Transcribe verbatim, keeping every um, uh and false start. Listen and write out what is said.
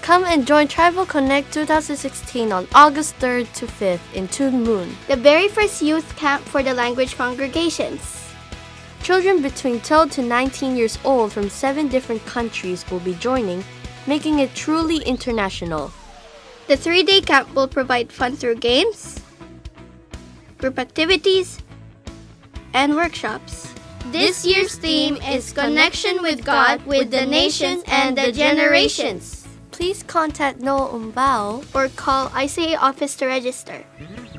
Come and join Tribal Connect twenty sixteen on August third to fifth in Toon Moon, the very first youth camp for the language congregations. Children between twelve to nineteen years old from seven different countries will be joining, making it truly international. The three-day camp will provide fun through games, group activities, and workshops. This year's theme is Connection with God, with the Nations and the Generations. Please contact Noah Umbao or call I C A office to register.